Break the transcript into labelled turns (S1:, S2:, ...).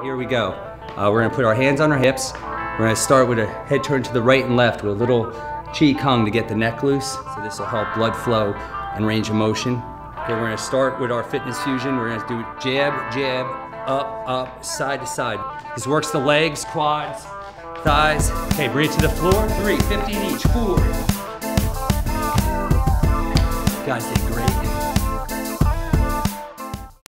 S1: Here we go. We're gonna put our hands on our hips. We're gonna start with a head turn to the right and left with a little Qi Kung to get the neck loose. So this will help blood flow and range of motion. Okay, we're gonna start with our fitness fusion. We're gonna do jab, jab, up, up, side to side. This works the legs, quads, thighs. Okay, bring it to the floor. 3, 15 each, 4. You guys did great.